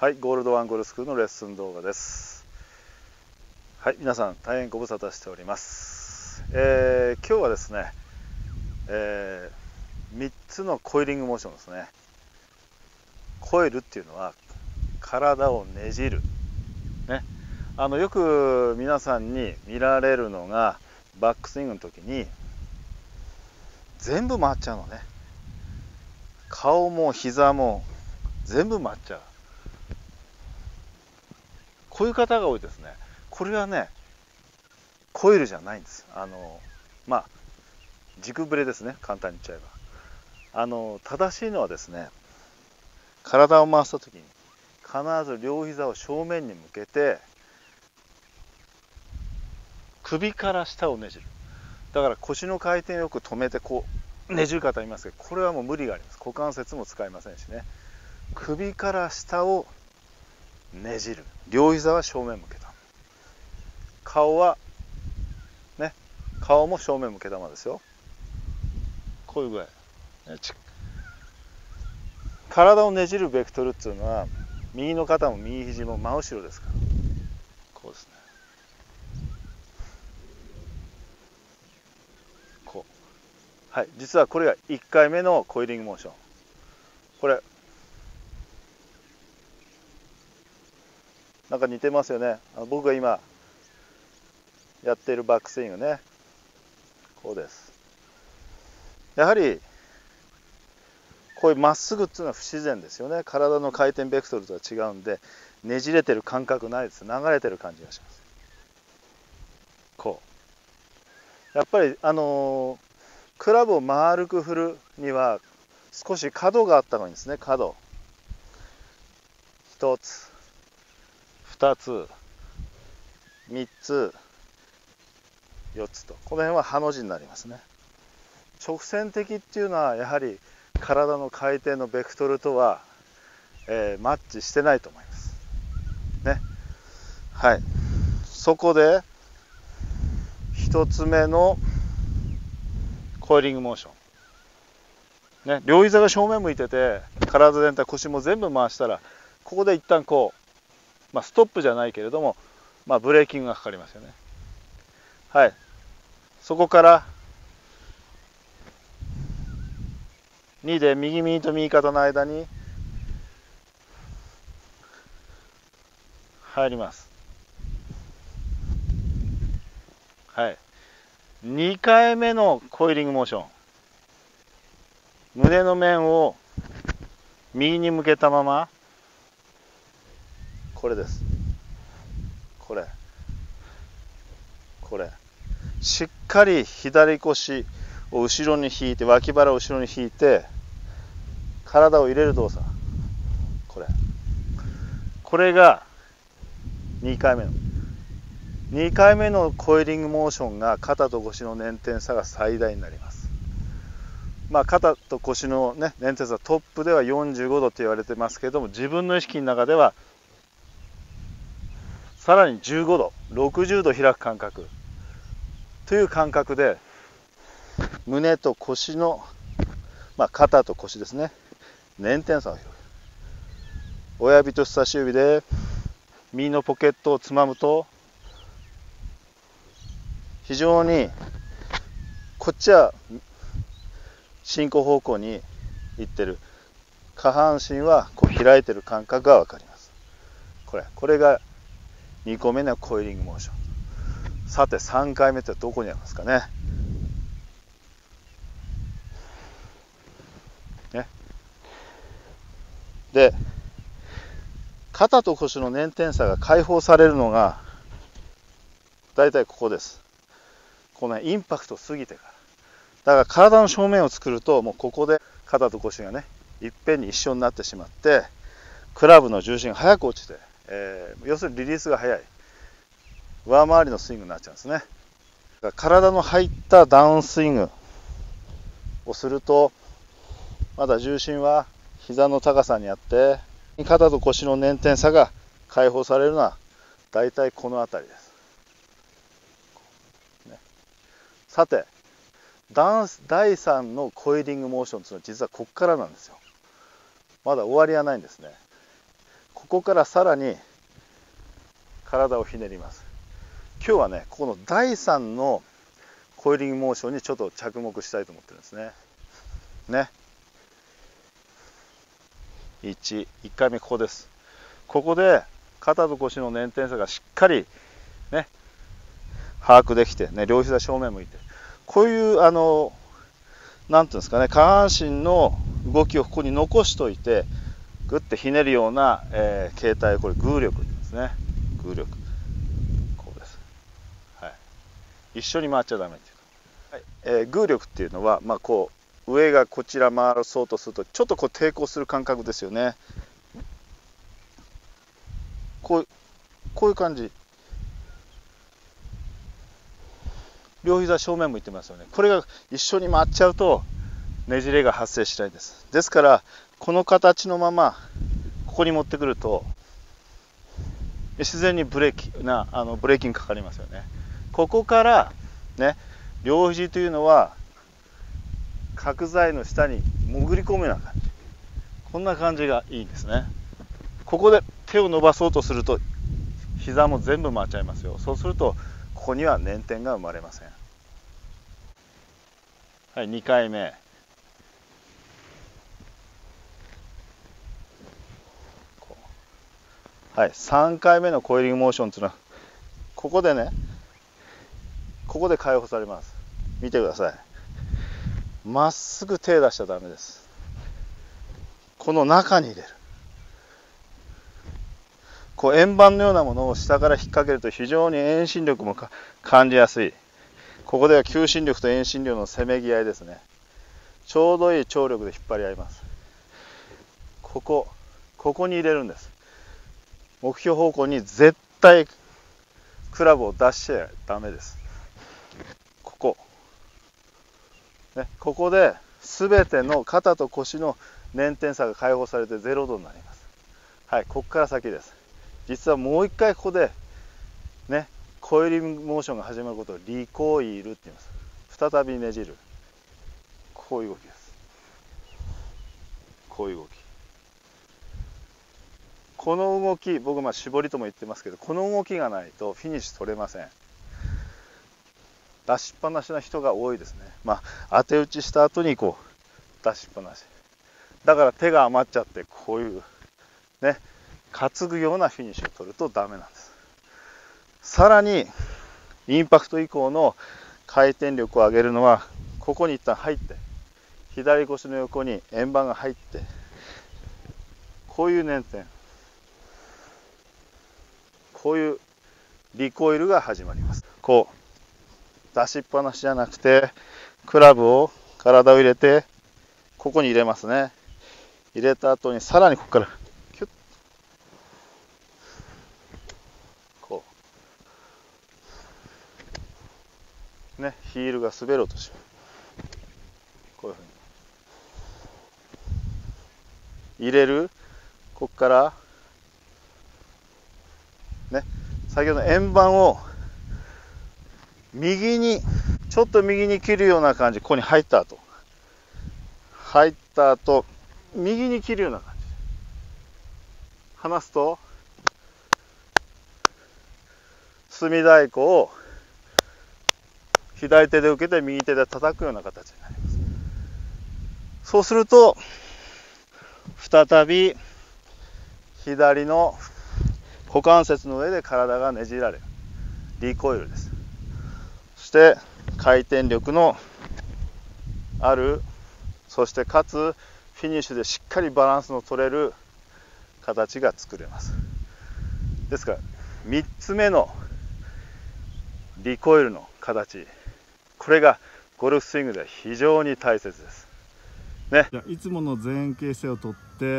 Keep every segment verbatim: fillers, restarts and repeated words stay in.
はい、ゴールドワンゴルスクールのレッスン動画です。はい、皆さん大変ご無沙汰しております。えー、今日はですね、えー、みっつのコイリングモーションですね。コイルっていうのは体をねじる、ね、あのよく皆さんに見られるのがバックスイングの時に全部回っちゃうのね。顔も膝も全部回っちゃう。こういう方が多いですね。これはね、コイルじゃないんです。あのまあ軸ブレですね、簡単に言っちゃえば。あの正しいのはですね、体を回した時に必ず両膝を正面に向けて首から下をねじる。だから腰の回転をよく止めてこうねじる方いますけど、これはもう無理があります。股関節も使いませんしね。首から下をねじる。両膝は正面向けた。顔はね、顔も正面向けたままですよ。こういう具合。体をねじるベクトルっていうのは右の肩も右肘も真後ろですから。こうですね。こう。はい。実はこれがいっかいめのコイリングモーション。これなんか似てますよね。あの僕が今やっているバックスイングね。こうです。やはりこういうまっすぐっていうのは不自然ですよね。体の回転ベクトルとは違うんで、ねじれてる感覚ないです。流れてる感じがします。こう。やっぱりあのー、クラブを丸く振るには少し角があった方がいいんですね。角。ひとつ、ふたつ、みっつ、よっつと。この辺はハの字になりますね。直線的っていうのはやはり体の回転のベクトルとは、えー、マッチしてないと思いますね。はい。そこでひとつめのコイリングモーション、ね、両膝が正面向いてて体全体腰も全部回したら、ここで一旦こう、まあ、ストップじゃないけれども、まあ、ブレーキングがかかりますよね。はい。そこからにで右右と右肩の間に入ります。はい。にかいめのコイリングモーション。胸の面を右に向けたまま、これです。これ。これ。しっかり左腰を後ろに引いて、脇腹を後ろに引いて、体を入れる動作。これ。これがにかいめの。にかいめのコイリングモーションが肩と腰の捻転差が最大になります。まあ、肩と腰の、ね、捻転差トップではよんじゅうごどと言われてますけれども、自分の意識の中ではさらにじゅうごど、ろくじゅうど開く感覚という感覚で胸と腰の、まあ、肩と腰ですね、捻転差を広げる。親指と人差し指で右のポケットをつまむと、非常にこっちは進行方向に行ってる、下半身はこう開いてる感覚が分かります。これこれがにこめのコイリングモーション。さてさんかいめってどこにありますかね。ね。で、肩と腰の捻転差が解放されるのがだいたいここです。この、ね、インパクト過ぎてから。だから体の正面を作ると、もうここで肩と腰がねいっぺんに一緒になってしまって、クラブの重心が早く落ちて、えー、要するにリリースが早い上回りのスイングになっちゃうんですね。だから体の入ったダウンスイングをすると、まだ重心は膝の高さにあって、肩と腰の捻転差が解放されるのはだいたいこの辺りです。ね、さてだいさんのコイリングモーションというのは実はここからなんですよ。まだ終わりはないんですね。ここからさらに体をひねります。今日はね、このだいさんのコイリングモーションにちょっと着目したいと思ってるんですね。ね。いち、いっかいめここです。ここで肩と腰の捻転差がしっかりね、把握できて、ね、両膝正面向いて、こういうあのなんていうんですかね、下半身の動きをここに残しといて、グッてひねるような、えー、形態、これ偶力ですね。偶力。こうです。はい。一緒に回っちゃダメっていうか。はい。えー、偶力っていうのは、まあこう上がこちら回そうとすると、ちょっとこう抵抗する感覚ですよね。こうこういう感じ。両膝正面向いてますよね。これが一緒に回っちゃうとねじれが発生しないです。ですからこの形のままここに持ってくると自然にブレーキなあのブレーキにかかりますよね。ここからね、両肘というのは角材の下に潜り込むような感じ、こんな感じがいいですね。ここで手を伸ばそうとすると膝も全部回っちゃいますよ。そうするとここには捻転が生まれません。はい、にかいめ。はい、さんかいめのコイリングモーションというのはここでね、ここで解放されます。見てください。まっすぐ手出しちゃダメです。この中に入れる。こう円盤のようなものを下から引っ掛けると非常に遠心力も感じやすい。ここでは求心力と遠心力のせめぎ合いですね。ちょうどいい張力で引っ張り合います。ここここに入れるんです。目標方向に絶対クラブを出しちゃダメです。ここ、ね、ここで全ての肩と腰の捻転差が解放されてゼロ度になります。はい、ここから先です。実はもう一回ここでね、コイリングモーションが始まることをリコイルって言います。再びねじる。こういう動きです。こういう動き。この動き、僕まあ絞りとも言ってますけど、この動きがないとフィニッシュ取れません。出しっぱなしな人が多いですね。まあ当て打ちした後にこう出しっぱなし。だから手が余っちゃってこういうね、担ぐようなフィニッシュを取るとダメなんです。さらにインパクト以降の回転力を上げるのは、ここに一旦入って、左腰の横に円盤が入って、こういう捻転、こういうリコイルが始まります。こう出しっぱなしじゃなくて、クラブを体を入れてここに入れますね。入れた後にさらにここからキュッ、こうね、ヒールが滑ろうとします。こういうふうに入れる。ここからね、先ほどの円盤を右にちょっと右に切るような感じ、ここに入った後入った後右に切るような感じ、離すと隅太鼓を左手で受けて右手で叩くような形になります。そうすると再び左の股関節の上で体がねじられるリコイルです。そして回転力のある、そしてかつフィニッシュでしっかりバランスの取れる形が作れます。ですからみっつめのリコイルの形、これがゴルフスイングでは非常に大切ですね。 いつもの前傾姿勢をとって、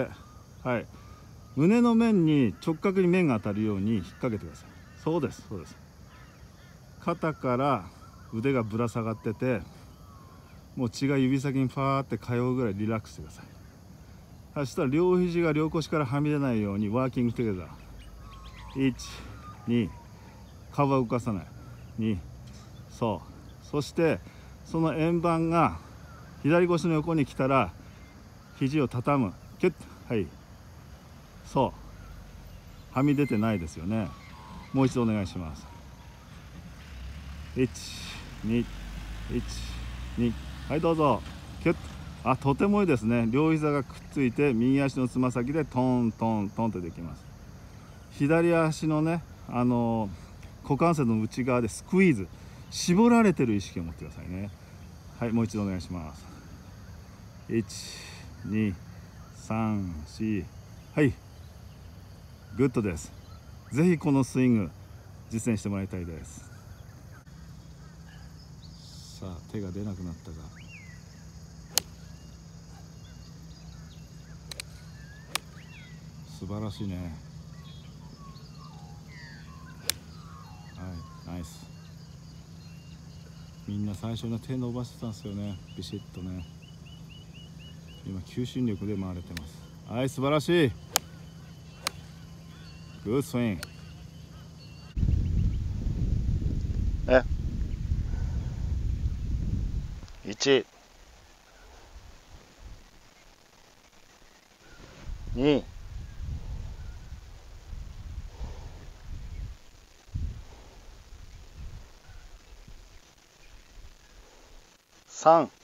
はい、胸の面に直角に面が当たるように引っ掛けてください。そうです、そうです。肩から腕がぶら下がってて、もう血が指先にファーって通うぐらいリラックスしてください。そしたら両肘が両腰からはみ出ないようにワーキングトゥゲザー。いち、に、顔は動かさない。に、そう。そしてその円盤が左腰の横に来たら肘を畳む。キュッ、はい。そう。 はみ出てないですよね。もう一度お願いします。いち、に、いち、に、はいどうぞ。キュッと。あ、とてもいいですね。両膝がくっついて右足のつま先でトントントンとできます。左足のね、あの股関節の内側でスクイーズ、絞られてる意識を持ってくださいね。はい、もう一度お願いします。いち、に、さん、よん、はい、グッドです。ぜひこのスイング実践してもらいたいです。さあ、手が出なくなったが、素晴らしいね。はい、ナイス。みんな最初ね、手伸ばしてたんですよね、ビシッとね。今求心力で回れてます。はい、素晴らしい。グッドスイング。 ね、いち、に、さん、